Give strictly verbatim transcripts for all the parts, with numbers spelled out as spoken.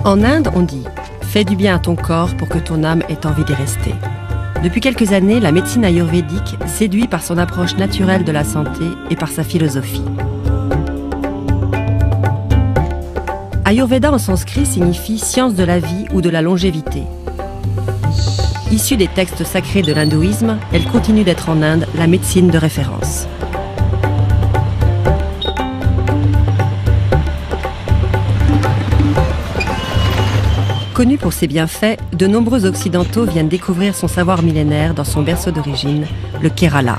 En Inde, on dit « fais du bien à ton corps pour que ton âme ait envie d'y rester ». Depuis quelques années, la médecine ayurvédique séduit par son approche naturelle de la santé et par sa philosophie. Ayurveda en sanskrit signifie « science de la vie » ou de la longévité. Issue des textes sacrés de l'hindouisme, elle continue d'être en Inde la médecine de référence. Connue pour ses bienfaits, de nombreux Occidentaux viennent découvrir son savoir millénaire dans son berceau d'origine, le Kerala.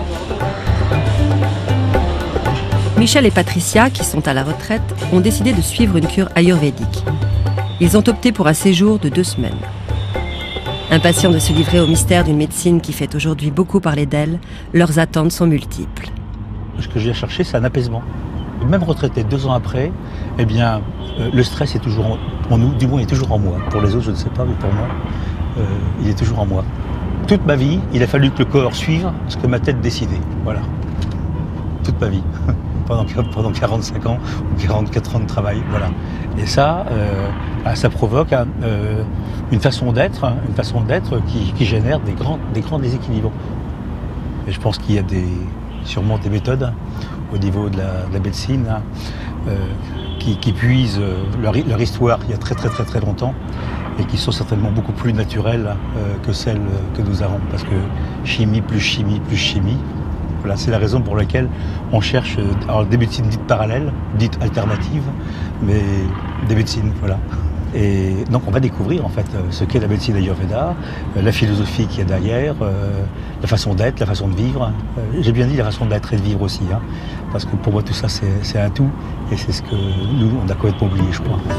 Michel et Patricia, qui sont à la retraite, ont décidé de suivre une cure ayurvédique. Ils ont opté pour un séjour de deux semaines. Impatients de se livrer au mystère d'une médecine qui fait aujourd'hui beaucoup parler d'elle, leurs attentes sont multiples. Ce que je viens chercher, c'est un apaisement. Même retraité deux ans après, eh bien, euh, le stress est toujours en, en nous, du moins il est toujours en moi. Pour les autres, je ne sais pas, mais pour moi, euh, il est toujours en moi. Toute ma vie, il a fallu que le corps suive ce que ma tête décidait. Voilà. Toute ma vie. pendant, pendant quarante-cinq ans ou quarante-quatre ans de travail. Voilà. Et ça, euh, ça provoque un, euh, une façon d'être, une façon d'être qui, qui génère des grands, des grands déséquilibres. Et je pense qu'il y a des, sûrement des méthodes au niveau de la, de la médecine, hein, euh, qui, qui puisent leur, leur histoire il y a très très très très longtemps et qui sont certainement beaucoup plus naturelles euh, que celles que nous avons. Parce que chimie plus chimie plus chimie, voilà, c'est la raison pour laquelle on cherche alors, des médecines dites parallèles, dites alternatives, mais des médecines, voilà. Et donc on va découvrir en fait ce qu'est la médecine ayurveda, la philosophie qu'il y a derrière, euh, la façon d'être, la façon de vivre. Euh, J'ai bien dit la façon d'être et de vivre aussi, hein, parce que pour moi tout ça c'est un tout, et c'est ce que nous on a complètement oublié, je crois.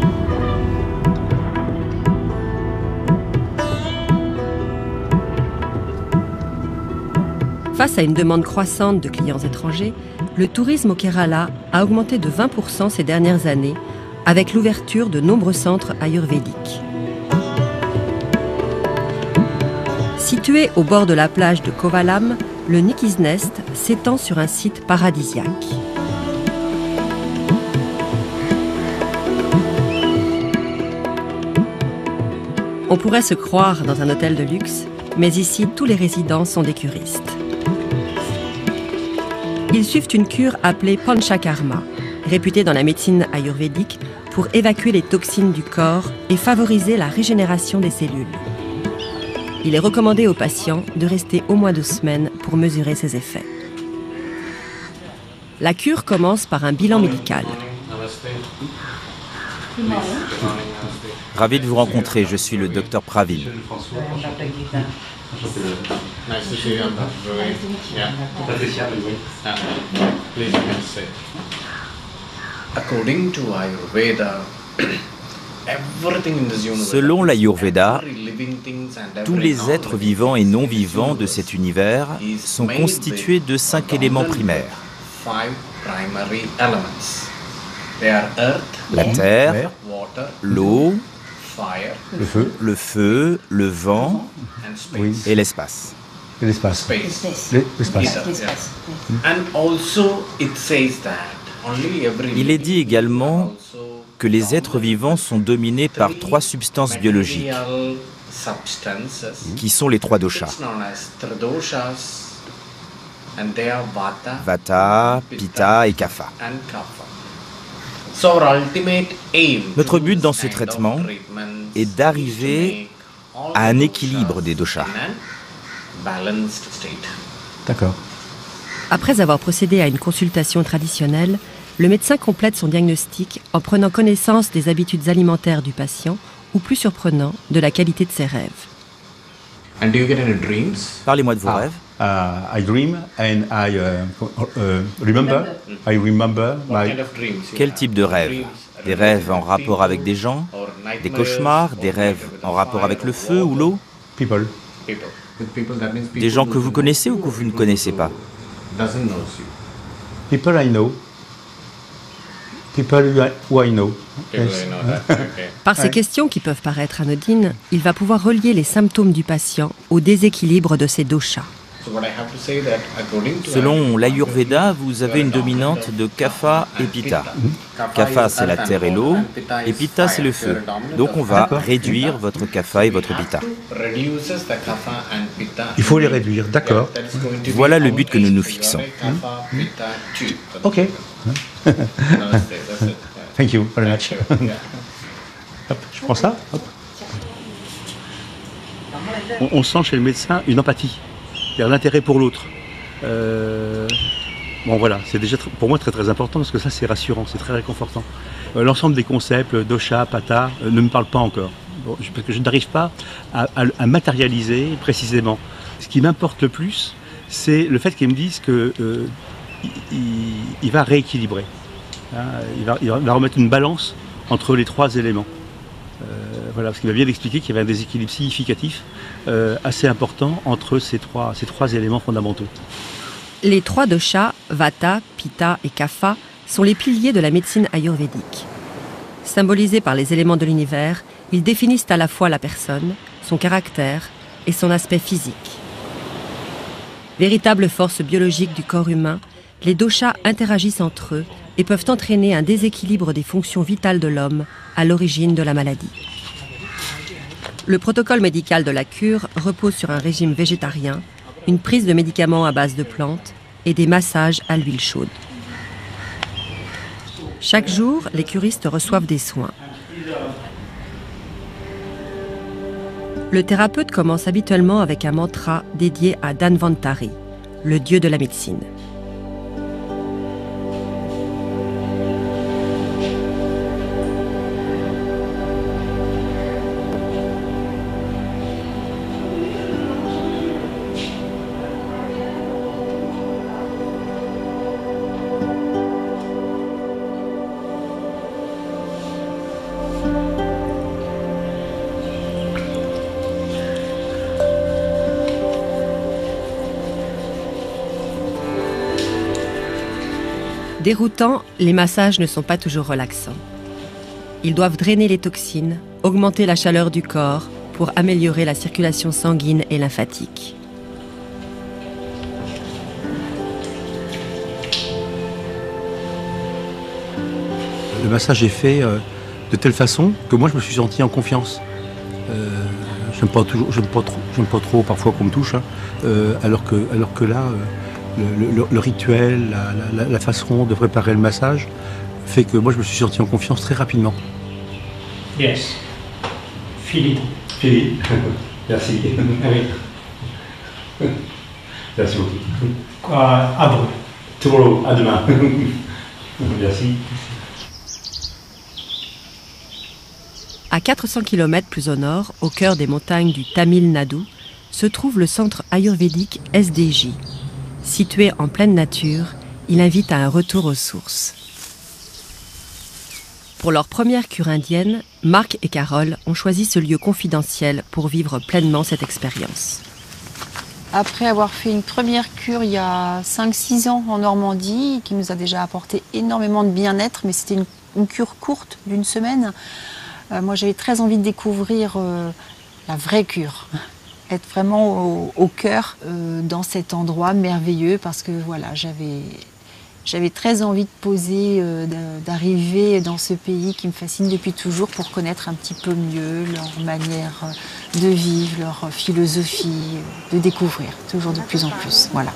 Face à une demande croissante de clients étrangers, le tourisme au Kerala a augmenté de vingt pour cent ces dernières années, avec l'ouverture de nombreux centres ayurvédiques. Situé au bord de la plage de Kovalam, le Nikki's Nest s'étend sur un site paradisiaque. On pourrait se croire dans un hôtel de luxe, mais ici tous les résidents sont des curistes. Ils suivent une cure appelée Panchakarma, réputée dans la médecine ayurvédique pour évacuer les toxines du corps et favoriser la régénération des cellules. Il est recommandé aux patients de rester au moins deux semaines pour mesurer ses effets. La cure commence par un bilan médical. Ravi de vous rencontrer, je suis le docteur Pravin. Selon l'Ayurveda, tous les êtres vivants et non vivants de cet univers sont constitués de cinq éléments primaires. La terre, l'eau, Le feu, le feu, le vent oui, et l'espace. l'espace. L'espace. Il est dit également que les êtres vivants sont dominés par trois substances biologiques, qui sont les trois doshas. Vata, Pitta et Kapha. Notre but dans ce traitement est d'arriver à un équilibre des doshas. D'accord. Après avoir procédé à une consultation traditionnelle, le médecin complète son diagnostic en prenant connaissance des habitudes alimentaires du patient ou, plus surprenant, de la qualité de ses rêves. Parlez-moi de vos Ah. rêves. Uh, I dream and I uh, uh, remember. I remember my. Quel type de rêves? Des rêves en rapport avec des gens? Des cauchemars? Des rêves en rapport avec le feu ou l'eau? People. Des gens que vous connaissez ou que vous ne connaissez pas? People I know. People who I, who I know. Yes. Par ces questions qui peuvent paraître anodines, il va pouvoir relier les symptômes du patient au déséquilibre de ses doshas. Selon l'Ayurveda, vous avez une dominante de Kapha et Pitta. Kapha, c'est la terre et l'eau, et Pitta, c'est le feu. Donc on va réduire votre Kapha et votre Pitta. Il faut les réduire, d'accord. Voilà le but que nous nous fixons. Ok. Thank you very much. Hop, je prends ça. Hop. On, on sent chez le médecin une empathie, c'est-à-dire l'intérêt pour l'autre. Euh, bon voilà, c'est déjà pour moi très très important parce que ça c'est rassurant, c'est très réconfortant. Euh, L'ensemble des concepts, dosha, pata, euh, ne me parlent pas encore, bon, je, parce que je n'arrive pas à, à, à matérialiser précisément. Ce qui m'importe le plus, c'est le fait qu'ils me disent que euh, il, il va rééquilibrer, hein, il, va, il va remettre une balance entre les trois éléments. Euh, voilà, parce qu'il m'a bien expliqué qu'il y avait un déséquilibre significatif euh, assez important entre ces trois, ces trois éléments fondamentaux. Les trois doshas, Vata, Pitta et Kapha, sont les piliers de la médecine ayurvédique. Symbolisés par les éléments de l'univers, ils définissent à la fois la personne, son caractère et son aspect physique. Véritables forces biologiques du corps humain, les doshas interagissent entre eux et peuvent entraîner un déséquilibre des fonctions vitales de l'homme à l'origine de la maladie. Le protocole médical de la cure repose sur un régime végétarien, une prise de médicaments à base de plantes et des massages à l'huile chaude. Chaque jour, les curistes reçoivent des soins. Le thérapeute commence habituellement avec un mantra dédié à Dhanvantari, le dieu de la médecine. Déroutants, les massages ne sont pas toujours relaxants. Ils doivent drainer les toxines, augmenter la chaleur du corps pour améliorer la circulation sanguine et lymphatique. Le massage est fait euh, de telle façon que moi je me suis senti en confiance. Euh, j'aime pas toujours, j'aime pas trop, j'aime pas trop parfois qu'on me touche, hein, euh, alors que, alors que là. Euh, Le, le, le rituel, la, la, la façon de préparer le massage fait que moi je me suis senti en confiance très rapidement. Yes. Philippe. Philippe. Merci. Merci beaucoup. Quoi, à vous. Tomorrow, à demain. Merci. À quatre cents kilomètres plus au nord, au cœur des montagnes du Tamil Nadu, se trouve le centre ayurvédique S D J. Situé en pleine nature, il invite à un retour aux sources. Pour leur première cure indienne, Marc et Carole ont choisi ce lieu confidentiel pour vivre pleinement cette expérience. Après avoir fait une première cure il y a cinq six ans en Normandie, qui nous a déjà apporté énormément de bien-être, mais c'était une, une cure courte d'une semaine, euh, moi j'avais très envie de découvrir euh, la vraie cure. Être vraiment au, au cœur euh, dans cet endroit merveilleux parce que voilà, j'avais j'avais très envie de poser, euh, d'arriver dans ce pays qui me fascine depuis toujours pour connaître un petit peu mieux leur manière de vivre, leur philosophie, de découvrir toujours de plus en plus. Voilà.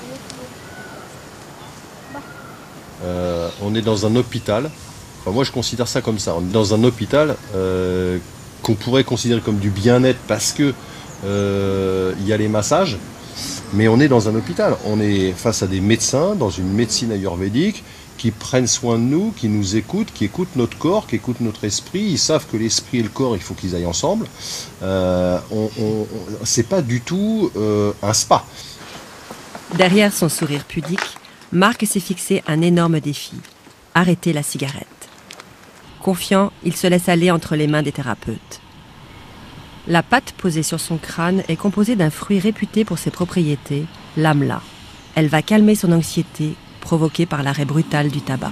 Euh, on est dans un hôpital, enfin, moi je considère ça comme ça, on est dans un hôpital euh, qu'on pourrait considérer comme du bien-être parce que Euh, il y a les massages, mais on est dans un hôpital, on est face à des médecins dans une médecine ayurvédique qui prennent soin de nous, qui nous écoutent, qui écoutent notre corps, qui écoutent notre esprit. Ils savent que l'esprit et le corps, il faut qu'ils aillent ensemble. Euh, on, on, on, c'est pas du tout euh, un spa. Derrière son sourire pudique, Marc s'est fixé un énorme défi, arrêter la cigarette. Confiant, il se laisse aller entre les mains des thérapeutes. La pâte posée sur son crâne est composée d'un fruit réputé pour ses propriétés, l'amla. Elle va calmer son anxiété, provoquée par l'arrêt brutal du tabac.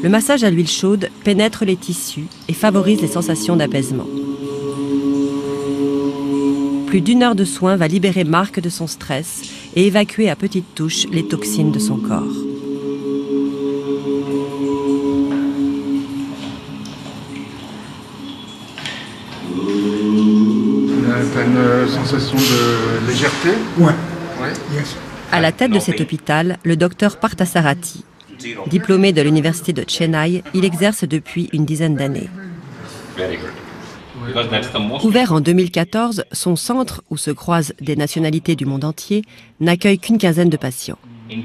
Le massage à l'huile chaude pénètre les tissus et favorise les sensations d'apaisement. Plus d'une heure de soin va libérer Marc de son stress et évacuer à petites touches les toxines de son corps. T'as une sensation de légèreté? Ouais. Ouais. Yes. À la tête de cet hôpital, le docteur Parthasarathi. Diplômé de l'université de Chennai, il exerce depuis une dizaine d'années. Ouvert en deux mille quatorze, son centre, où se croisent des nationalités du monde entier, n'accueille qu'une quinzaine de patients.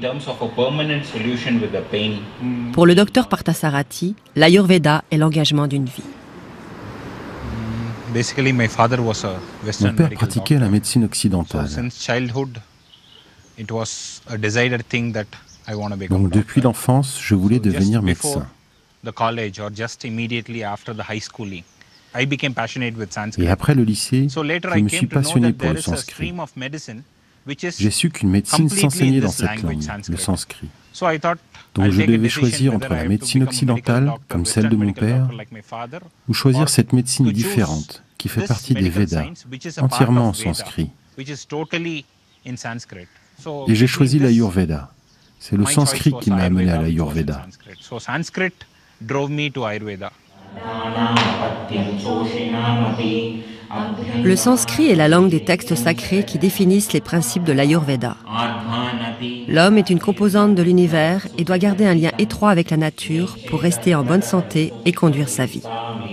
Pour le docteur Parthasarathi, l'Ayurveda est l'engagement d'une vie. Mon père pratiquait la médecine occidentale. Donc depuis l'enfance, je voulais devenir médecin. Et après le lycée, je me suis passionné pour le sanskrit. J'ai su qu'une médecine s'enseignait dans cette langue, le sanskrit. Donc je devais choisir entre la médecine occidentale, comme celle de mon père, ou choisir cette médecine différente, qui fait partie des Védas, entièrement en sanskrit. Et j'ai choisi l'Ayurveda. C'est le sanskrit qui m'a amené à l'Ayurveda. Le sanskrit est la langue des textes sacrés qui définissent les principes de l'Ayurveda. L'homme est une composante de l'univers et doit garder un lien étroit avec la nature pour rester en bonne santé et conduire sa vie.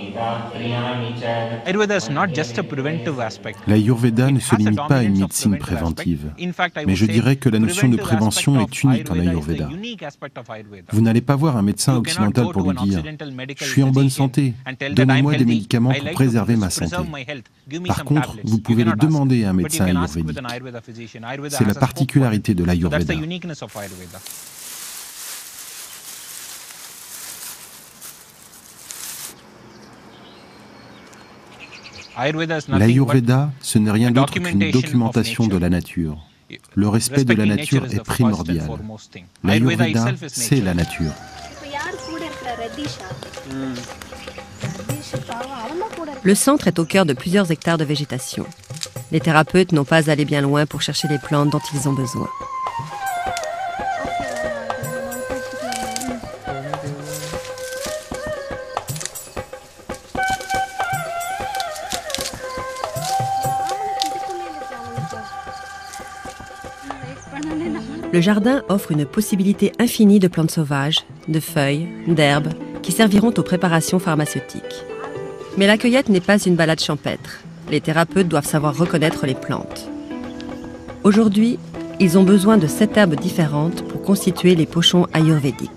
L'Ayurveda ne se limite pas à une médecine préventive, mais je dirais que la notion de prévention est unique en Ayurveda. Vous n'allez pas voir un médecin occidental pour lui dire « Je suis en bonne santé, donnez-moi des médicaments pour préserver ma santé ». Par contre, vous pouvez le demander à un médecin ayurvédique. C'est la particularité de l'Ayurveda. L'Ayurveda, ce n'est rien d'autre qu'une documentation de la nature. Le respect de la nature est primordial. L'Ayurveda, c'est la nature. Le centre est au cœur de plusieurs hectares de végétation. Les thérapeutes n'ont pas à aller bien loin pour chercher les plantes dont ils ont besoin. Le jardin offre une possibilité infinie de plantes sauvages, de feuilles, d'herbes, qui serviront aux préparations pharmaceutiques. Mais la cueillette n'est pas une balade champêtre. Les thérapeutes doivent savoir reconnaître les plantes. Aujourd'hui, ils ont besoin de sept herbes différentes pour constituer les pochons ayurvédiques.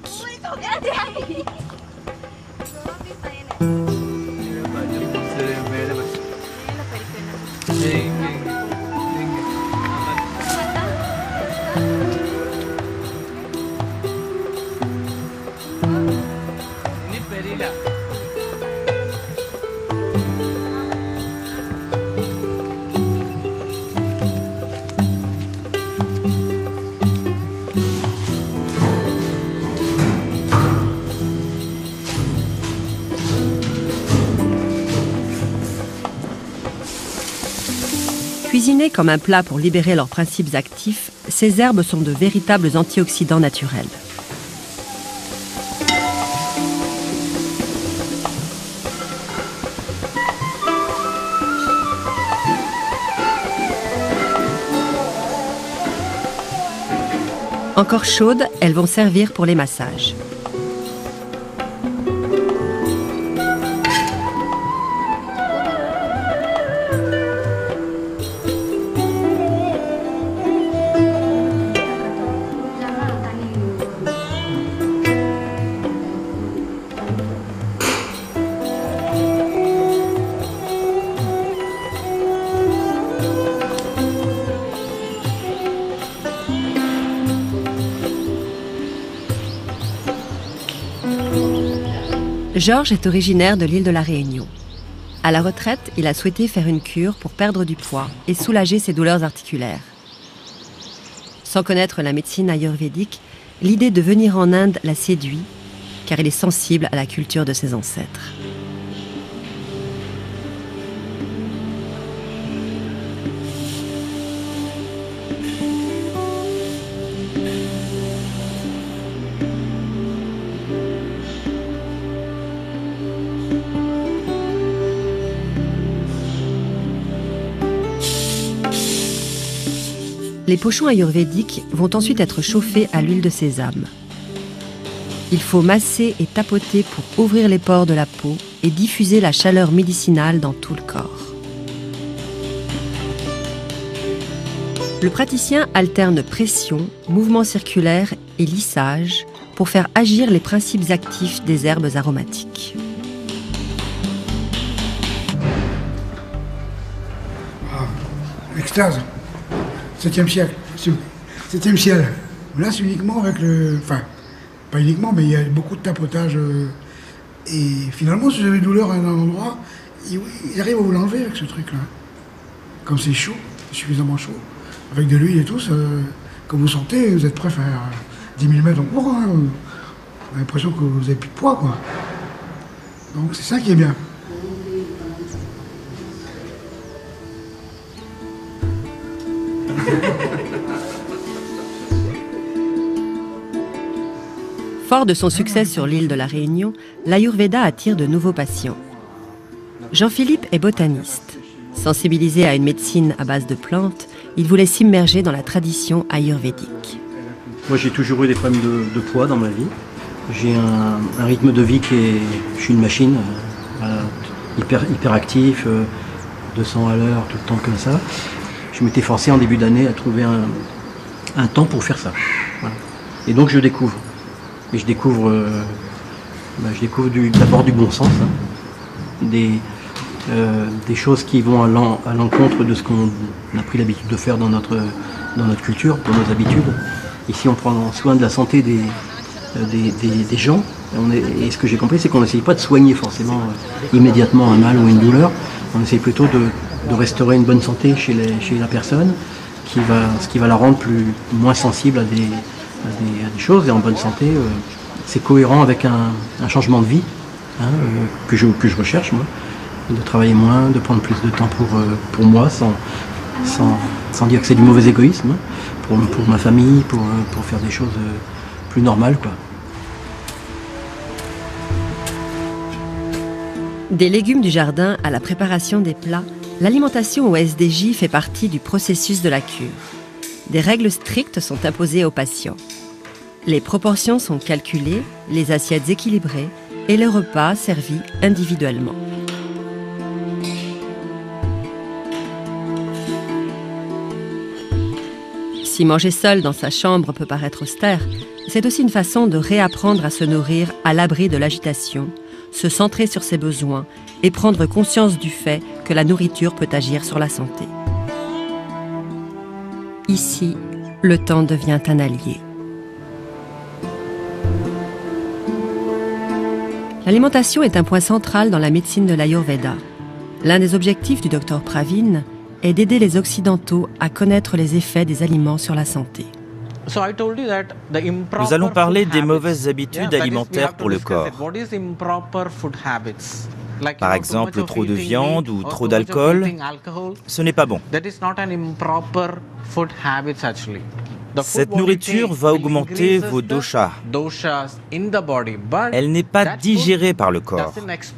Cuisinées comme un plat pour libérer leurs principes actifs, ces herbes sont de véritables antioxydants naturels. Encore chaudes, elles vont servir pour les massages. Georges est originaire de l'île de la Réunion. À la retraite, il a souhaité faire une cure pour perdre du poids et soulager ses douleurs articulaires. Sans connaître la médecine ayurvédique, l'idée de venir en Inde l'a séduit, car il est sensible à la culture de ses ancêtres. Les pochons ayurvédiques vont ensuite être chauffés à l'huile de sésame. Il faut masser et tapoter pour ouvrir les pores de la peau et diffuser la chaleur médicinale dans tout le corps. Le praticien alterne pression, mouvement circulaire et lissage pour faire agir les principes actifs des herbes aromatiques. Ah, l'extase. septième siècle, septième ciel. Là, c'est uniquement avec le... Enfin, pas uniquement, mais il y a beaucoup de tapotage. Euh, et finalement, si vous avez une douleur à un endroit, il, il arrive à vous l'enlever avec ce truc-là. Comme c'est chaud, c'est suffisamment chaud, avec de l'huile et tout, ça, quand vous sentez, vous êtes prêt à faire dix mille mètres en cours, hein, vous avez l'impression que vous n'avez plus de poids, quoi. Donc c'est ça qui est bien. Fort de son succès sur l'île de la Réunion, l'Ayurveda attire de nouveaux patients. Jean-Philippe est botaniste. Sensibilisé à une médecine à base de plantes, il voulait s'immerger dans la tradition ayurvédique. Moi, j'ai toujours eu des problèmes de, de poids dans ma vie. J'ai un, un rythme de vie qui est... Je suis une machine, euh, hyper, hyper actif, euh, deux cents à l'heure, tout le temps comme ça. Je m'étais forcé en début d'année à trouver un, un temps pour faire ça. Voilà. Et donc, je découvre. Et je découvre, euh, bah, je découvre du, d'abord du bon sens, hein, des, euh, des choses qui vont à, l'en, à l'encontre de ce qu'on a pris l'habitude de faire dans notre, dans notre culture, dans nos habitudes. Ici, on prend soin de la santé des, des, des, des gens. On est, et ce que j'ai compris, c'est qu'on n'essaye pas de soigner forcément euh, immédiatement un mal ou une douleur. On essaye plutôt de, de restaurer une bonne santé chez, les, chez la personne, qui va, ce qui va la rendre plus, moins sensible à des... À des, à des choses, et en bonne santé, euh, c'est cohérent avec un, un changement de vie hein, euh, que, je, que je recherche, moi, de travailler moins, de prendre plus de temps pour, euh, pour moi, sans, sans, sans dire que c'est du mauvais égoïsme, hein, pour, pour ma famille, pour, pour faire des choses euh, plus normales, quoi. Des légumes du jardin à la préparation des plats, l'alimentation au S D J fait partie du processus de la cure. Des règles strictes sont imposées aux patients. Les proportions sont calculées, les assiettes équilibrées et les repas servis individuellement. Si manger seul dans sa chambre peut paraître austère, c'est aussi une façon de réapprendre à se nourrir à l'abri de l'agitation, se centrer sur ses besoins et prendre conscience du fait que la nourriture peut agir sur la santé. Ici, le temps devient un allié. L'alimentation est un point central dans la médecine de l'Ayurveda. L'un des objectifs du docteur Pravin est d'aider les Occidentaux à connaître les effets des aliments sur la santé. Nous allons parler des mauvaises habitudes alimentaires pour le corps. Par exemple, trop de viande ou trop d'alcool, ce n'est pas bon. Cette nourriture va augmenter vos doshas. Elle n'est pas digérée par le corps.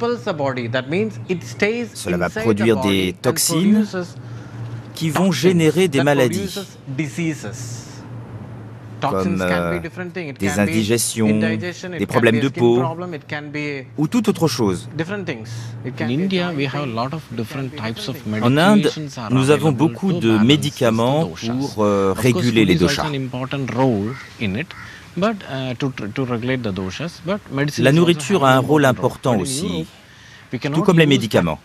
Cela va produire des toxines qui vont générer des maladies, comme euh, des indigestions, des problèmes de peau ou toute autre chose. En Inde, nous avons beaucoup de médicaments pour euh, réguler les doshas. La nourriture a un rôle important aussi, tout comme les médicaments.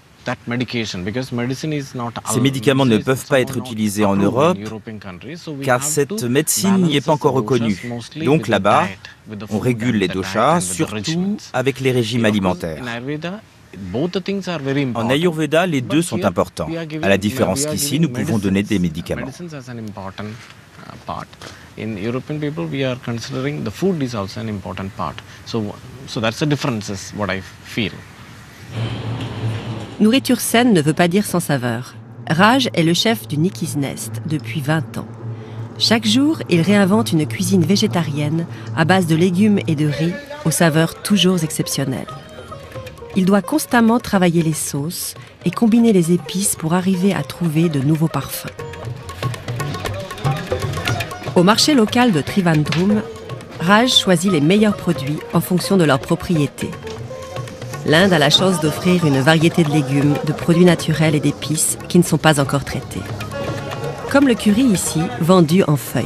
Ces médicaments ne peuvent pas être utilisés en Europe car cette médecine n'y est pas encore reconnue. Donc là-bas, on régule les doshas, surtout avec les régimes alimentaires. En Ayurveda, les deux sont importants, à la différence qu'ici, nous pouvons donner des médicaments. part. In European people, we are considering the food is also an important part. So, so that's the difference, is what I feel. Nourriture saine ne veut pas dire sans saveur. Raj est le chef du Nicky's Nest depuis vingt ans. Chaque jour, il réinvente une cuisine végétarienne à base de légumes et de riz aux saveurs toujours exceptionnelles. Il doit constamment travailler les sauces et combiner les épices pour arriver à trouver de nouveaux parfums. Au marché local de Trivandrum, Raj choisit les meilleurs produits en fonction de leurs propriétés. L'Inde a la chance d'offrir une variété de légumes, de produits naturels et d'épices qui ne sont pas encore traités. Comme le curry ici, vendu en feuilles.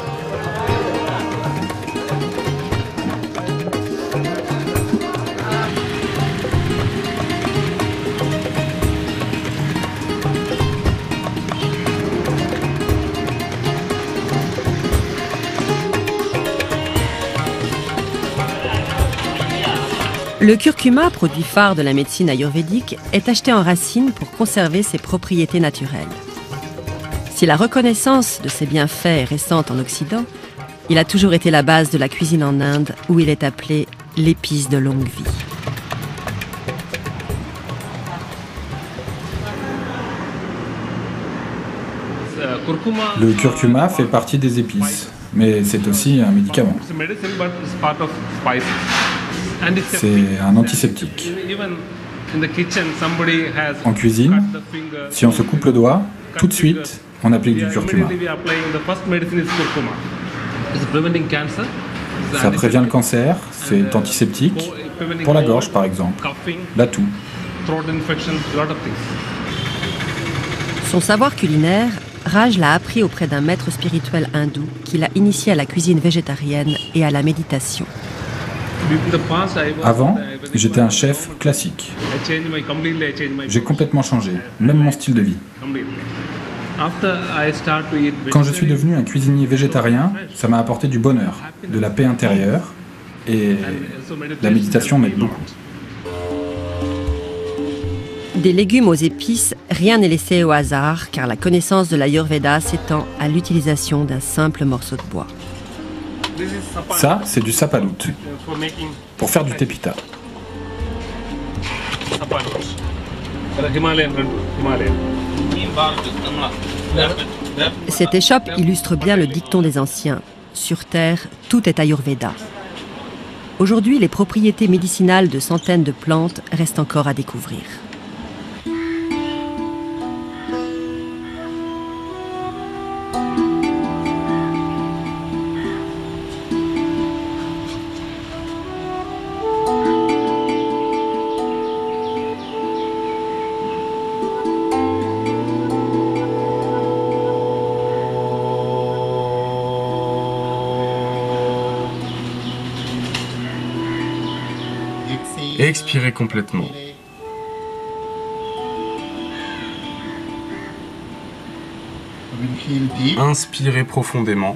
Le curcuma, produit phare de la médecine ayurvédique, est acheté en racines pour conserver ses propriétés naturelles. Si la reconnaissance de ses bienfaits est récente en Occident, il a toujours été la base de la cuisine en Inde, où il est appelé l'épice de longue vie. Le curcuma fait partie des épices, mais c'est aussi un médicament. C'est un antiseptique. En cuisine, si on se coupe le doigt, tout de suite, on applique du curcuma. Ça prévient le cancer, c'est antiseptique, pour la gorge par exemple, la toux. Son savoir culinaire, Raj l'a appris auprès d'un maître spirituel hindou qui l'a initié à la cuisine végétarienne et à la méditation. Avant, j'étais un chef classique. J'ai complètement changé, même mon style de vie. Quand je suis devenu un cuisinier végétarien, ça m'a apporté du bonheur, de la paix intérieure, et la méditation m'aide beaucoup. Des légumes aux épices, rien n'est laissé au hasard, car la connaissance de l'Ayurveda s'étend à l'utilisation d'un simple morceau de bois. Ça, c'est du sapalout, pour faire du tepita. Cette échoppe illustre bien le dicton des anciens. Sur Terre, tout est Ayurveda. Aujourd'hui, les propriétés médicinales de centaines de plantes restent encore à découvrir. Et expirez complètement. Inspirez profondément.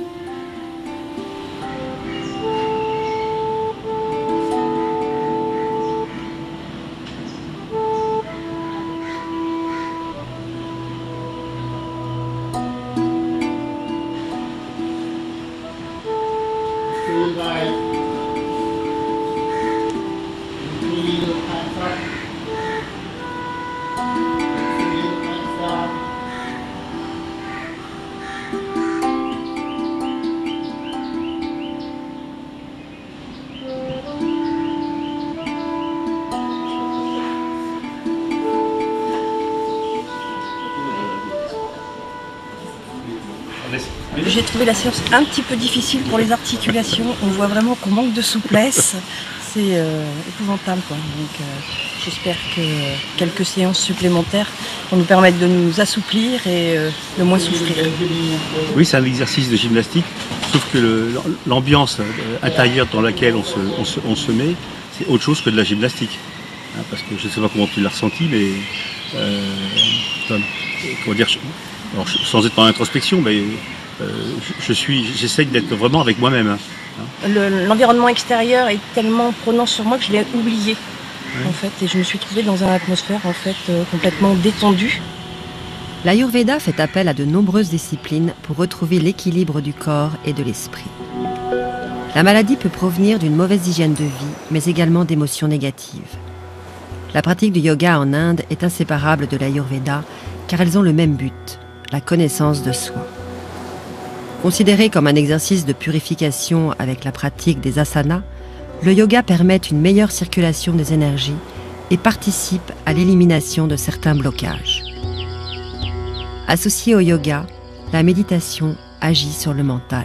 J'ai trouvé la séance un petit peu difficile pour les articulations. On voit vraiment qu'on manque de souplesse. C'est euh, épouvantable, quoi. Donc, euh, j'espère que quelques séances supplémentaires vont nous permettre de nous assouplir et euh, de moins souffrir. Oui, c'est un exercice de gymnastique, sauf que l'ambiance intérieure dans laquelle on se, on se, on se met, c'est autre chose que de la gymnastique. Hein, parce que je ne sais pas comment tu l'as ressenti, mais euh, comment dire, alors, sans être en introspection, mais euh, je suis, j'essaye d'être vraiment avec moi-même. Hein. L'environnement extérieur est tellement prenant sur moi que je l'ai oublié, ouais. en fait, et je me suis trouvée dans une atmosphère en fait euh, complètement détendue. L'Ayurveda fait appel à de nombreuses disciplines pour retrouver l'équilibre du corps et de l'esprit. La maladie peut provenir d'une mauvaise hygiène de vie, mais également d'émotions négatives. La pratique du yoga en Inde est inséparable de l'Ayurveda, car elles ont le même but, la connaissance de soi. Considéré comme un exercice de purification avec la pratique des asanas, le yoga permet une meilleure circulation des énergies et participe à l'élimination de certains blocages. Associée au yoga, la méditation agit sur le mental.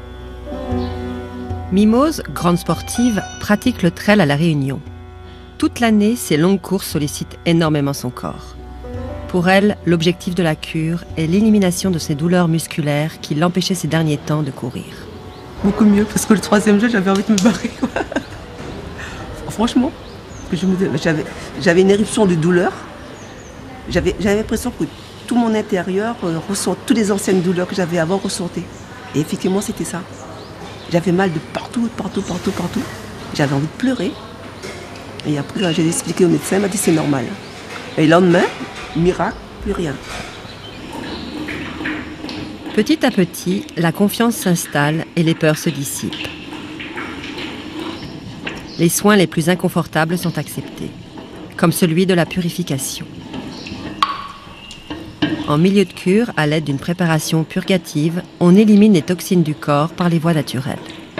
Mimose, grande sportive, pratique le trail à La Réunion. Toute l'année, ses longues courses sollicitent énormément son corps. Pour elle, l'objectif de la cure est l'élimination de ses douleurs musculaires qui l'empêchaient ces derniers temps de courir. Beaucoup mieux, parce que le troisième jour, j'avais envie de me barrer. Quoi. Franchement, j'avais, j'avais une éruption de douleur. J'avais, j'avais l'impression que tout mon intérieur euh, ressent, toutes les anciennes douleurs que j'avais avant ressortaient. Et effectivement, c'était ça. J'avais mal de partout, partout, partout, partout. J'avais envie de pleurer. Et après, quand j'ai expliqué au médecin, il m'a dit c'est normal. Et le lendemain, miracle, plus rien. Petit à petit, la confiance s'installe et les peurs se dissipent. Les soins les plus inconfortables sont acceptés, comme celui de la purification. En milieu de cure, à l'aide d'une préparation purgative, on élimine les toxines du corps par les voies naturelles.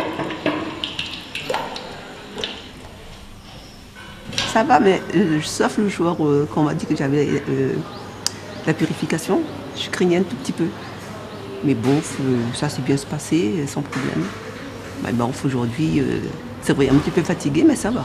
Ça va, mais euh, sauf le jour euh, qu'on m'a dit que j'avais euh, la purification, je craignais un tout petit peu. Mais bon, euh, ça s'est bien se passer, sans problème. Mais bon, aujourd'hui, euh, c'est vrai, un petit peu fatigué, mais ça va.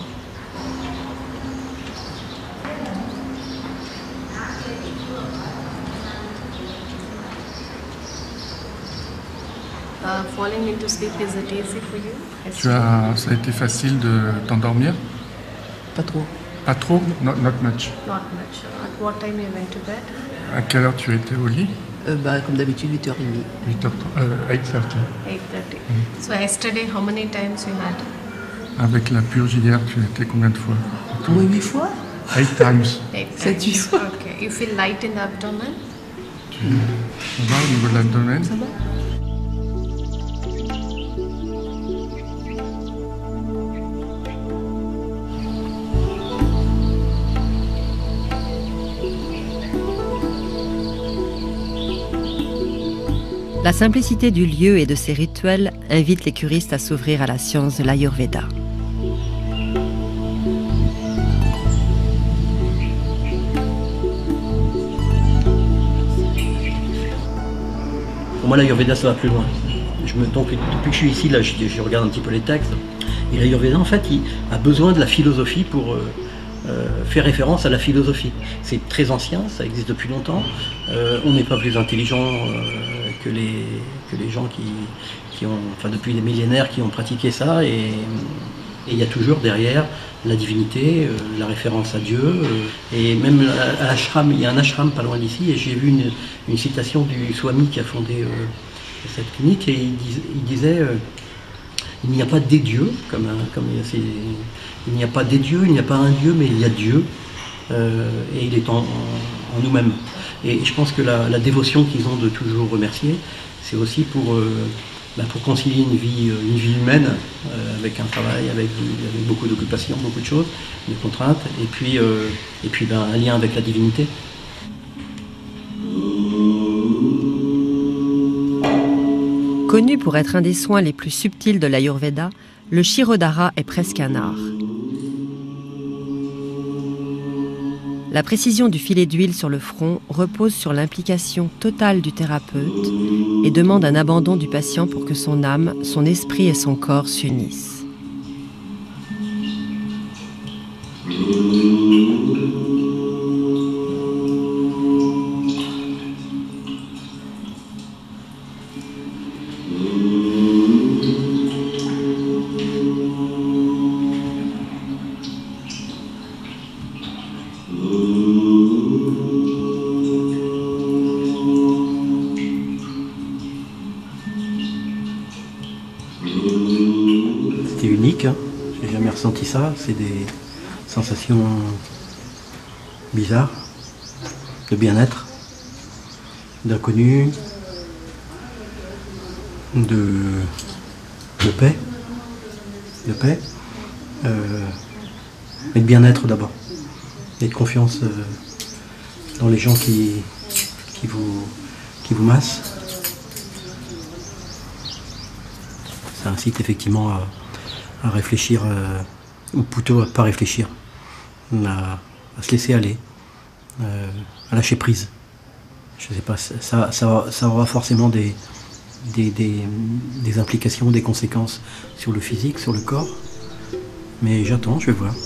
Tu as, ça a été facile de t'endormir? Pas trop. Pas trop? Not, not much. Not much. At what time you went to bed? À quelle heure tu étais au lit? Euh, bah, comme d'habitude, huit heures trente. huit heures trente, euh, huit heures trente. eight thirty. Mm. So yesterday, how many times you had? Avec la purge hier, tu étais combien de fois? Au moins huit fois. Eight times. Sept, huit fois. Okay. You feel light in the abdomen? Tu... Ça va au niveau de l'abdomen? Ça va. La simplicité du lieu et de ses rituels invite les curistes à s'ouvrir à la science de l'Ayurveda. Pour moi, l'Ayurveda, ça va plus loin. Je me, donc, depuis que je suis ici, là, je, je regarde un petit peu les textes. Et l'Ayurveda, en fait, il a besoin de la philosophie pour euh, euh, faire référence à la philosophie. C'est très ancien, ça existe depuis longtemps. Euh, on n'est pas plus intelligent euh, que, les, que les gens qui, qui ont, enfin, depuis des millénaires, qui ont pratiqué ça. Et il y a toujours derrière la divinité, euh, la référence à Dieu. Euh, et même à, à l'ashram, il y a un ashram pas loin d'ici, et j'ai vu une, une citation du Swami qui a fondé euh, cette clinique, et il, dis, il disait euh, il n'y a pas des dieux, comme, un, comme il n'y a pas des dieux, il n'y a pas un Dieu, mais il y a Dieu, euh, et il est en, en, en nous-mêmes. Et je pense que la, la dévotion qu'ils ont de toujours remercier, c'est aussi pour, euh, bah pour concilier une vie, une vie humaine, euh, avec un travail, avec, avec beaucoup d'occupations, beaucoup de choses, de contraintes, et puis, euh, et puis bah, un lien avec la divinité. Connu pour être un des soins les plus subtils de l'Ayurveda, le Shirodhara est presque un art. La précision du filet d'huile sur le front repose sur l'implication totale du thérapeute et demande un abandon du patient pour que son âme, son esprit et son corps s'unissent. C'était unique, hein. J'ai jamais ressenti ça, c'est des sensations bizarres, de bien-être. d'inconnu, de, de paix, de paix, euh, et de bien-être d'abord, et de confiance euh, dans les gens qui, qui, vous, qui vous massent. Ça incite effectivement à, à réfléchir, euh, ou plutôt à ne pas réfléchir, à, à se laisser aller, euh, à lâcher prise. Je ne sais pas, ça, ça, ça aura forcément des, des, des, des implications, des conséquences sur le physique, sur le corps, mais j'attends, je vais voir.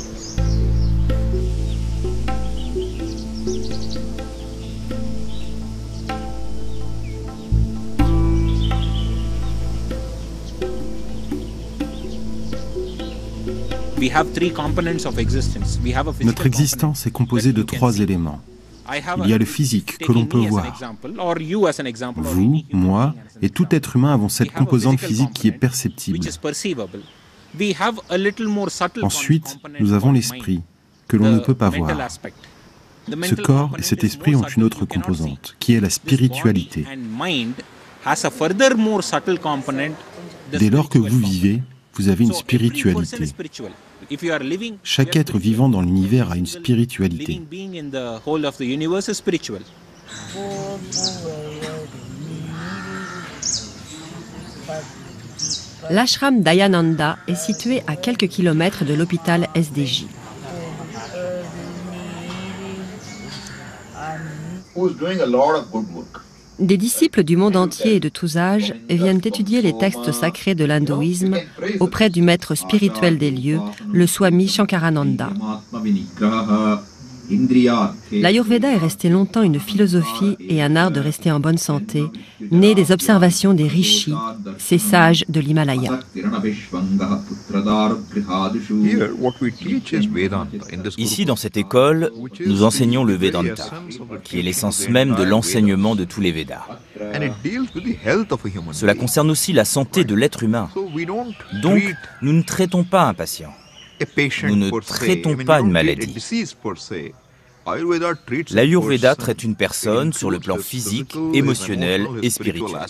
Notre existence est composée de trois éléments. Il y a le physique que l'on peut voir. Vous, moi et tout être humain avons cette composante physique qui est perceptible. Ensuite, nous avons l'esprit que l'on ne peut pas voir. Ce corps et cet esprit ont une autre composante, qui est la spiritualité. Dès lors que vous vivez, vous avez une spiritualité. Chaque être vivant dans l'univers a une spiritualité. L'ashram Dayananda est situé à quelques kilomètres de l'hôpital S D J. Des disciples du monde entier et de tous âges viennent étudier les textes sacrés de l'hindouisme auprès du maître spirituel des lieux, le Swami Shankarananda. L'Ayurveda est resté longtemps une philosophie et un art de rester en bonne santé, né des observations des rishis, ces sages de l'Himalaya. Ici, dans cette école, nous enseignons le Vedanta, qui est l'essence même de l'enseignement de tous les Védas. Cela concerne aussi la santé de l'être humain. Donc, nous ne traitons pas un patient. Nous ne traitons pas une maladie. L'Ayurveda traite une personne sur le plan physique, émotionnel et spirituel.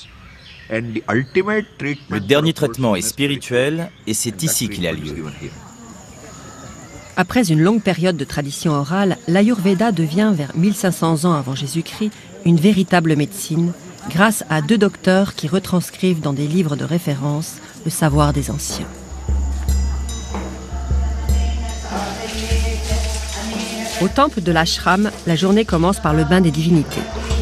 Le dernier traitement est spirituel et c'est ici qu'il a lieu. Après une longue période de tradition orale, l'Ayurveda devient, vers mille cinq cents ans avant Jésus-Christ, une véritable médecine, grâce à deux docteurs qui retranscrivent dans des livres de référence le savoir des anciens. Au temple de l'ashram, la journée commence par le bain des divinités.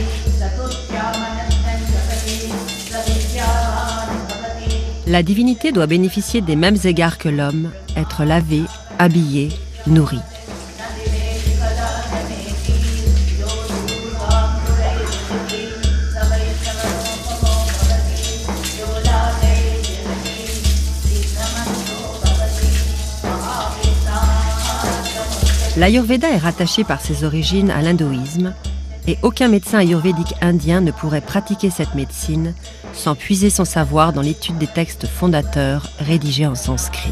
La divinité doit bénéficier des mêmes égards que l'homme, être lavé, habillé, nourri. L'Ayurveda est rattaché par ses origines à l'hindouisme et aucun médecin ayurvédique indien ne pourrait pratiquer cette médecine sans puiser son savoir dans l'étude des textes fondateurs rédigés en sanskrit.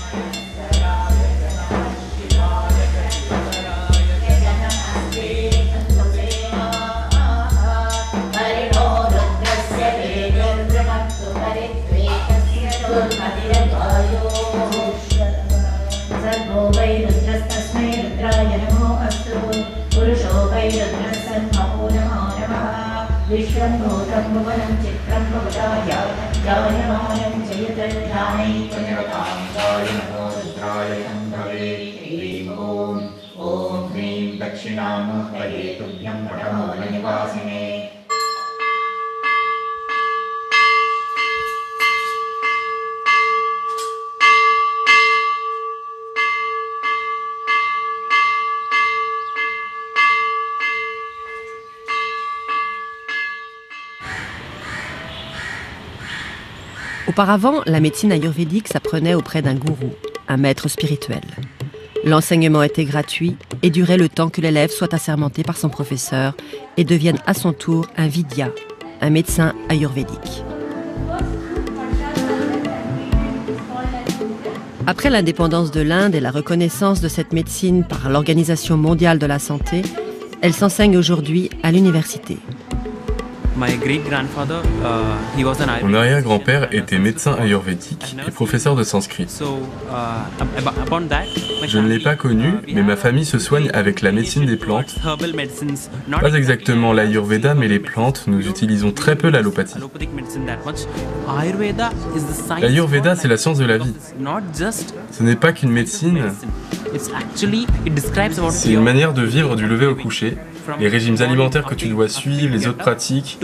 Auparavant, la médecine ayurvédique s'apprenait auprès d'un gourou, un maître spirituel. L'enseignement était gratuit et durait le temps que l'élève soit assermenté par son professeur et devienne à son tour un vidya, un médecin ayurvédique. Après l'indépendance de l'Inde et la reconnaissance de cette médecine par l'Organisation mondiale de la santé, elle s'enseigne aujourd'hui à l'université. Mon arrière-grand-père était médecin ayurvédique et professeur de sanskrit. Je ne l'ai pas connu, mais ma famille se soigne avec la médecine des plantes. Pas exactement l'ayurveda, mais les plantes. Nous utilisons très peu l'allopathie. L'ayurveda, c'est la science de la vie. Ce n'est pas qu'une médecine, c'est une manière de vivre du lever au coucher, les régimes alimentaires que tu dois suivre, les autres pratiques.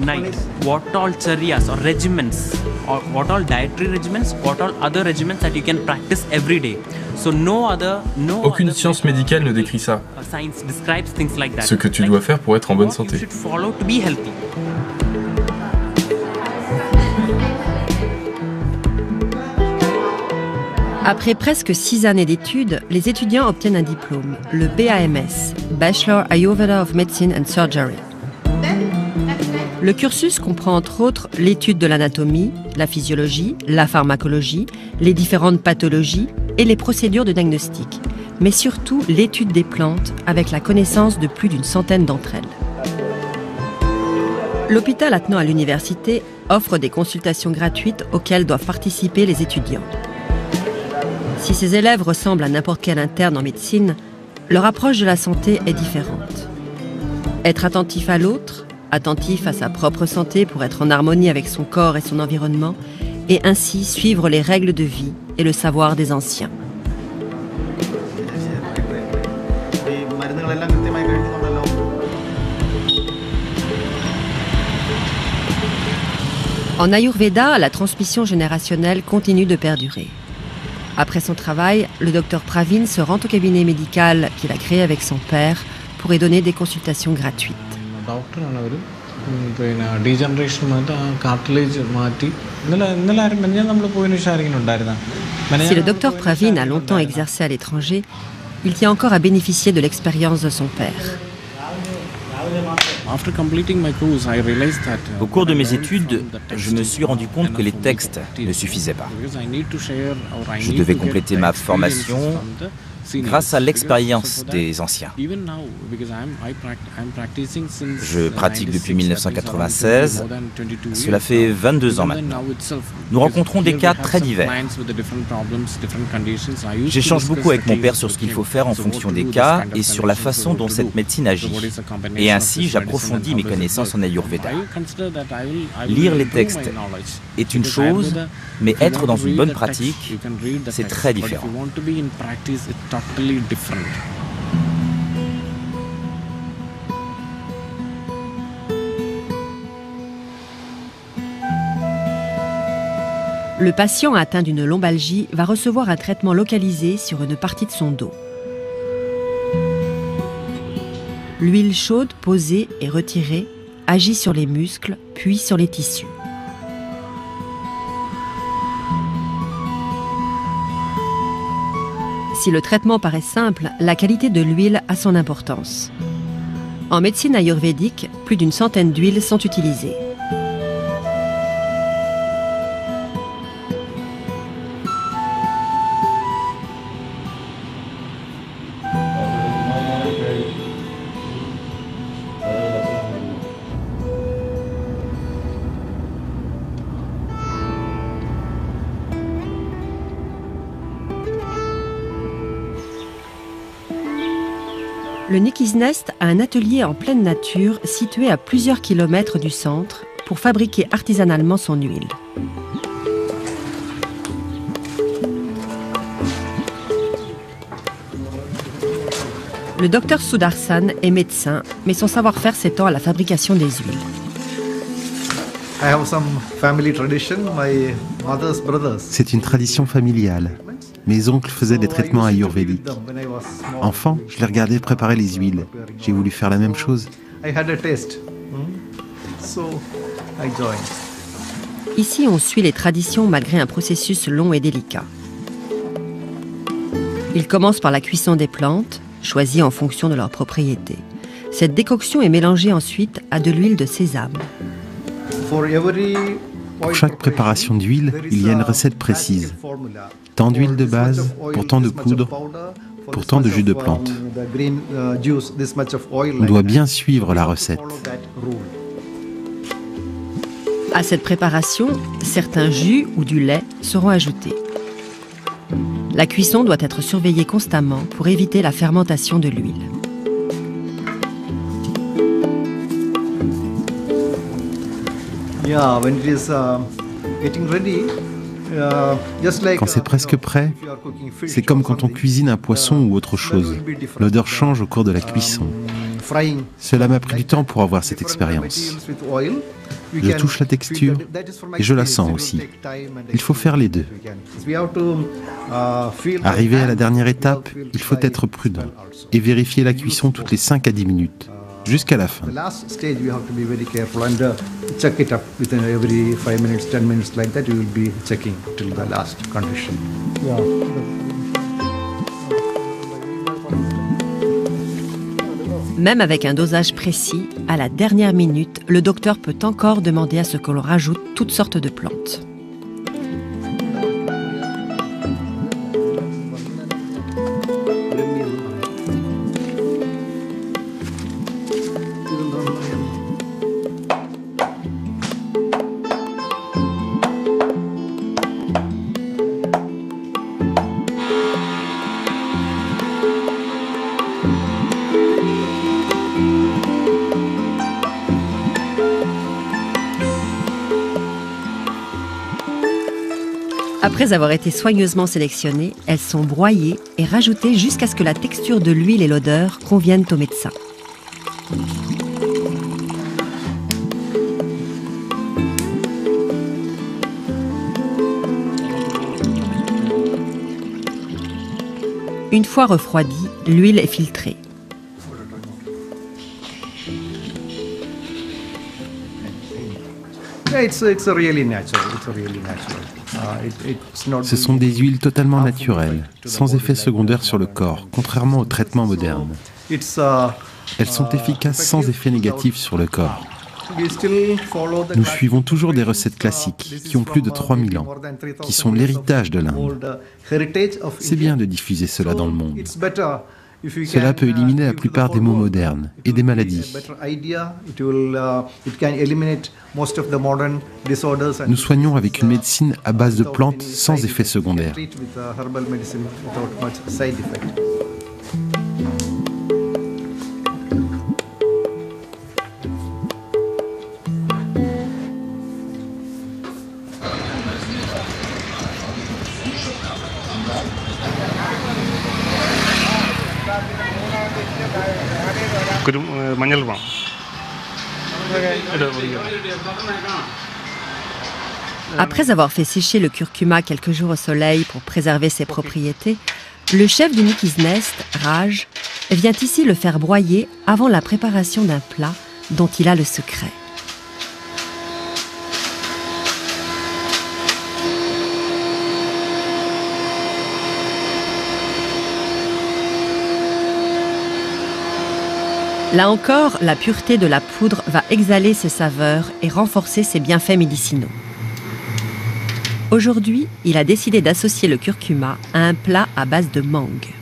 Aucune science médicale ne décrit ça. Ce que tu dois faire pour être en bonne santé. Après presque six années d'études, les étudiants obtiennent un diplôme, le B A M S, Bachelor Ayurveda of Medicine and Surgery. Le cursus comprend entre autres l'étude de l'anatomie, la physiologie, la pharmacologie, les différentes pathologies et les procédures de diagnostic, mais surtout l'étude des plantes avec la connaissance de plus d'une centaine d'entre elles. L'hôpital attenant à l'université offre des consultations gratuites auxquelles doivent participer les étudiants. Si ces élèves ressemblent à n'importe quel interne en médecine, leur approche de la santé est différente. Être attentif à l'autre, attentif à sa propre santé pour être en harmonie avec son corps et son environnement, et ainsi suivre les règles de vie et le savoir des anciens. En Ayurveda, la transmission générationnelle continue de perdurer. Après son travail, le docteur Pravin se rend au cabinet médical qu'il a créé avec son père pour y donner des consultations gratuites. Si le docteur Pravin a longtemps exercé à l'étranger, il tient encore à bénéficier de l'expérience de son père. Au cours de mes études, je me suis rendu compte que les textes ne suffisaient pas. Je devais compléter ma formation grâce à l'expérience des anciens. Je pratique depuis mille neuf cent quatre-vingt-seize, cela fait vingt-deux ans maintenant. Nous rencontrons des cas très divers. J'échange beaucoup avec mon père sur ce qu'il faut faire en fonction des cas et sur la façon dont cette médecine agit. Et ainsi, j'approfondis mes connaissances en Ayurveda. Lire les textes est une chose, mais être dans une bonne pratique, c'est très différent. Le patient atteint d'une lombalgie va recevoir un traitement localisé sur une partie de son dos. L'huile chaude posée et retirée agit sur les muscles, puis sur les tissus. Si le traitement paraît simple, la qualité de l'huile a son importance. En médecine ayurvédique, plus d'une centaine d'huiles sont utilisées. Le Nikki's Nest a un atelier en pleine nature situé à plusieurs kilomètres du centre pour fabriquer artisanalement son huile. Le docteur Sudarshan est médecin, mais son savoir-faire s'étend à la fabrication des huiles. C'est une tradition familiale. Mes oncles faisaient des traitements ayurvédiques. Enfant, je les regardais préparer les huiles. J'ai voulu faire la même chose. Ici, on suit les traditions malgré un processus long et délicat. Il commence par la cuisson des plantes, choisies en fonction de leurs propriétés. Cette décoction est mélangée ensuite à de l'huile de sésame. Pour chaque préparation d'huile, il y a une recette précise. Tant d'huile de base, pour tant de poudre, pour tant de jus de plante. On doit bien suivre la recette. À cette préparation, certains jus ou du lait seront ajoutés. La cuisson doit être surveillée constamment pour éviter la fermentation de l'huile. Quand c'est presque prêt, c'est comme quand on cuisine un poisson ou autre chose. L'odeur change au cours de la cuisson. Cela m'a pris du temps pour avoir cette expérience. Je touche la texture et je la sens aussi. Il faut faire les deux. Arrivé à la dernière étape, il faut être prudent et vérifier la cuisson toutes les cinq à dix minutes, jusqu'à la fin. Même avec un dosage précis, à la dernière minute, le docteur peut encore demander à ce que l'on rajoute toutes sortes de plantes. Après avoir été soigneusement sélectionnées, elles sont broyées et rajoutées jusqu'à ce que la texture de l'huile et l'odeur conviennent au médecin. Une fois refroidie, l'huile est filtrée. Ce sont des huiles totalement naturelles, sans effet secondaire sur le corps, contrairement aux traitements modernes. Elles sont efficaces sans effet négatif sur le corps. Nous suivons toujours des recettes classiques qui ont plus de trois mille ans, qui sont l'héritage de l'Inde. C'est bien de diffuser cela dans le monde. Cela peut éliminer la plupart des maux modernes et des maladies. Nous soignons avec une médecine à base de plantes sans effet secondaire. Après avoir fait sécher le curcuma quelques jours au soleil pour préserver ses propriétés, le chef du Mickey's Nest, Raj, vient ici le faire broyer avant la préparation d'un plat dont il a le secret. Là encore, la pureté de la poudre va exhaler ses saveurs et renforcer ses bienfaits médicinaux. Aujourd'hui, il a décidé d'associer le curcuma à un plat à base de mangue.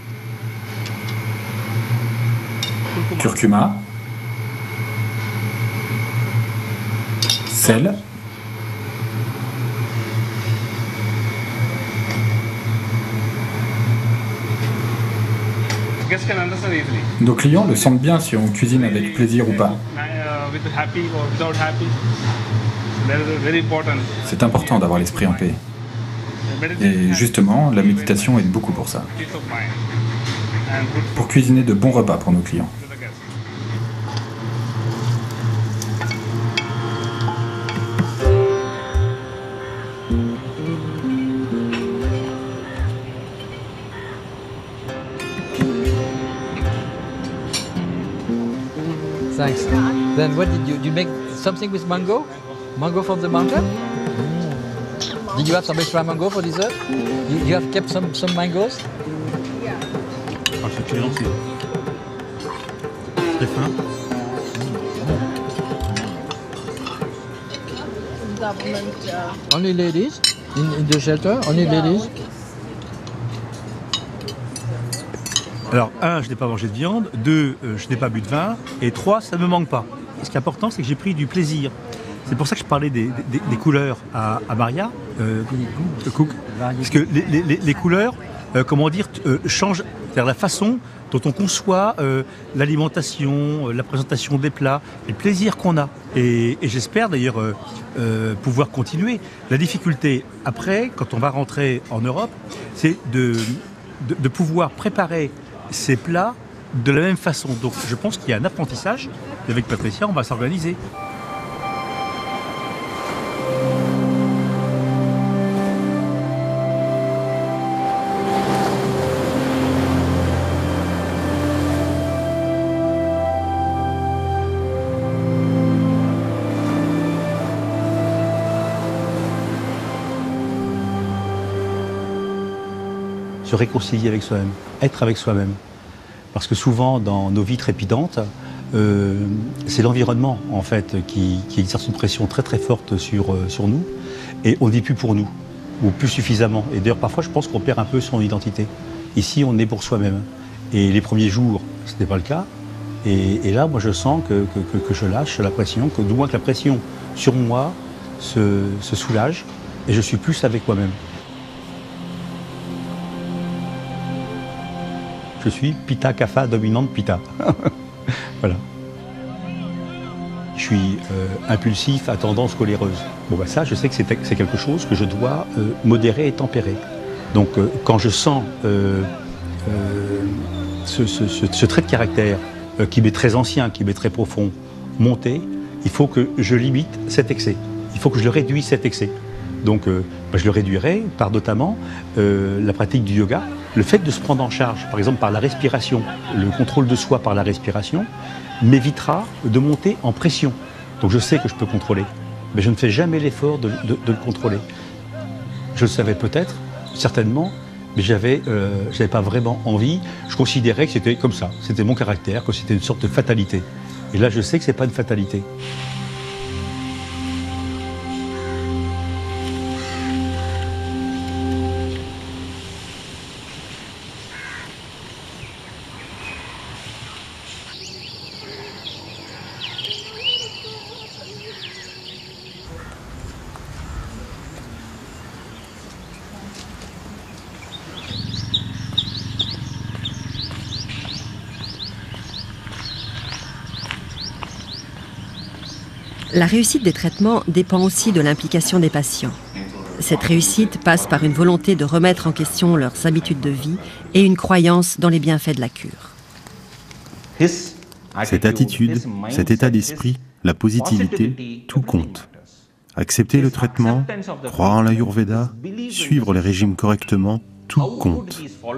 Curcuma, sel, nos clients le sentent bien si on cuisine avec plaisir ou pas. C'est important d'avoir l'esprit en paix. Et justement, la méditation aide beaucoup pour ça. Pour cuisiner de bons repas pour nos clients. Thanks. Then what did you, did you make something with mango? Mango from the mountain? Did you have some extra mango for dessert? You, you have kept some, some mangoes? Ah, c'est excellent, c'est très fin. Only ladies in, in the shelter? Only ladies? Alors, un, je n'ai pas mangé de viande, deux, euh, je n'ai pas bu de vin, et trois, ça ne me manque pas. Et ce qui est important, c'est que j'ai pris du plaisir. C'est pour ça que je parlais des, des, des couleurs à, à Maria, euh, Cook, parce que les, les, les couleurs, euh, comment dire, euh, changent, c'est-à-dire la façon dont on conçoit euh, l'alimentation, euh, la présentation des plats, le plaisir qu'on a. Et, et j'espère d'ailleurs euh, euh, pouvoir continuer. La difficulté après, quand on va rentrer en Europe, c'est de, de, de pouvoir préparer ces plats de la même façon. Donc je pense qu'il y a un apprentissage. Et avec Patricia, on va s'organiser. Se réconcilier avec soi-même, être avec soi-même. Parce que souvent, dans nos vies trépidantes, euh, c'est l'environnement, en fait, qui, qui exerce une pression très très forte sur, euh, sur nous, et on ne vit plus pour nous, ou plus suffisamment. Et d'ailleurs, parfois, je pense qu'on perd un peu son identité. Ici, on est pour soi-même. Et les premiers jours, ce n'est pas le cas. Et, et là, moi, je sens que, que, que je lâche la pression, que du moins que la pression sur moi se, se soulage, et je suis plus avec moi-même. Je suis Pitta Kapha dominante Pitta. Voilà. Je suis euh, impulsif à tendance coléreuse. Bon bah ça, je sais que c'est quelque chose que je dois euh, modérer et tempérer. Donc euh, quand je sens euh, euh, ce, ce, ce, ce trait de caractère euh, qui m'est très ancien, qui m'est très profond, monter, il faut que je limite cet excès. Il faut que je le réduise cet excès. Donc euh, bah, je le réduirai par notamment euh, la pratique du yoga. Le fait de se prendre en charge, par exemple par la respiration, le contrôle de soi par la respiration, m'évitera de monter en pression. Donc je sais que je peux contrôler, mais je ne fais jamais l'effort de, de, de le contrôler. Je le savais peut-être, certainement, mais j'avais euh, j'avais pas vraiment envie. Je considérais que c'était comme ça, c'était mon caractère, que c'était une sorte de fatalité. Et là, je sais que c'est pas une fatalité. La réussite des traitements dépend aussi de l'implication des patients. Cette réussite passe par une volonté de remettre en question leurs habitudes de vie et une croyance dans les bienfaits de la cure. Cette attitude, cet état d'esprit, la positivité, tout compte. Accepter le traitement, croire en l'Ayurveda, suivre les régimes correctement, tout compte.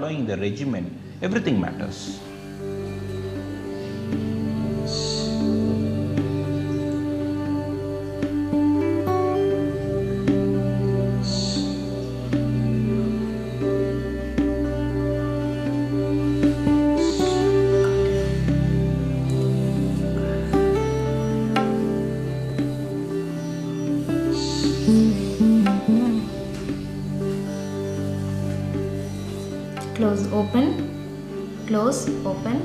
Close, open, close, open.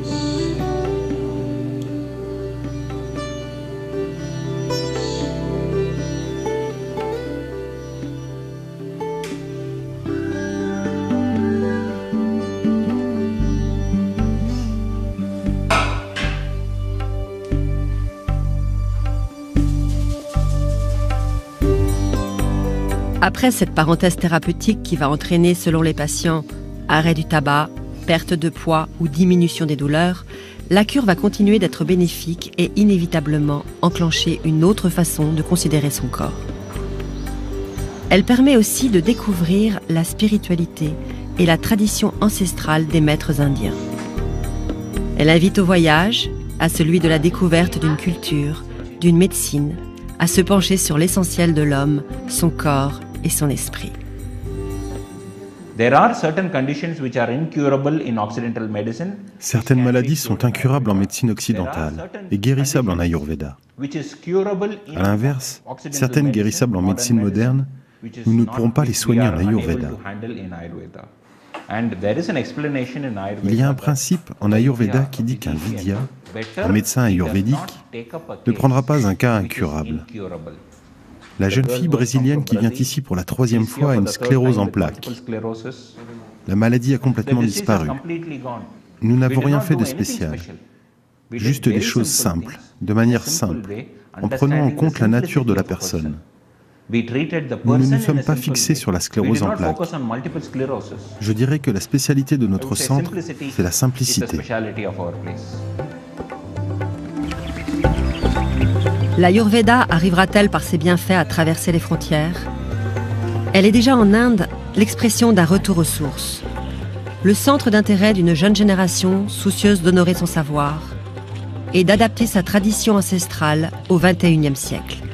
Après cette parenthèse thérapeutique qui va entraîner, selon les patients, arrêt du tabac, perte de poids ou diminution des douleurs, la cure va continuer d'être bénéfique et inévitablement enclencher une autre façon de considérer son corps. Elle permet aussi de découvrir la spiritualité et la tradition ancestrale des maîtres indiens. Elle invite au voyage, à celui de la découverte d'une culture, d'une médecine, à se pencher sur l'essentiel de l'homme, son corps et son esprit. Certaines maladies sont incurables en médecine occidentale et guérissables en Ayurveda. A l'inverse, certaines guérissables en médecine moderne, nous ne pourrons pas les soigner en Ayurveda. Il y a un principe en Ayurveda qui dit qu'un vidya, un médecin ayurvédique, ne prendra pas un cas incurable. La jeune fille brésilienne qui vient ici pour la troisième fois a une sclérose en plaques. La maladie a complètement disparu. Nous n'avons rien fait de spécial, juste des choses simples, de manière simple, en prenant en compte la nature de la personne. Nous ne nous sommes pas fixés sur la sclérose en plaques. Je dirais que la spécialité de notre centre, c'est la simplicité. L'Ayurveda arrivera-t-elle par ses bienfaits à traverser les frontières? Elle est déjà en Inde l'expression d'un retour aux sources, le centre d'intérêt d'une jeune génération soucieuse d'honorer son savoir et d'adapter sa tradition ancestrale au vingt et unième siècle.